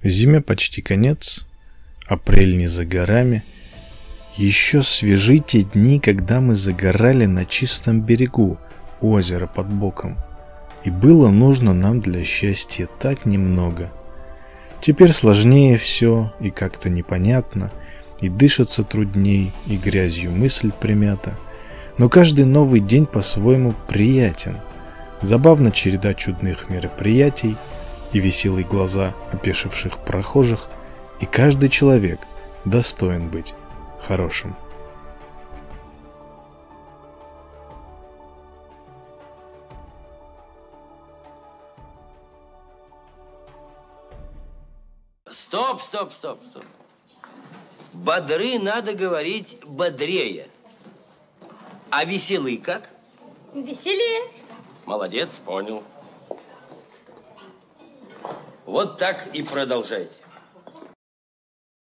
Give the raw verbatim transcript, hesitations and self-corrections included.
Зиме почти конец, апрель не за горами. Еще свежи те дни, когда мы загорали на чистом берегу, озера под боком. И было нужно нам для счастья так немного. Теперь сложнее все, и как-то непонятно, и дышится трудней, и грязью мысль примята. Но каждый новый день по-своему приятен. Забавна череда чудных мероприятий и веселые глаза опешивших прохожих, и каждый человек достоин быть хорошим. Стоп, стоп, стоп, стоп. Бодры надо говорить бодрее. А веселый как? Веселее. Молодец, понял. Вот так и продолжайте.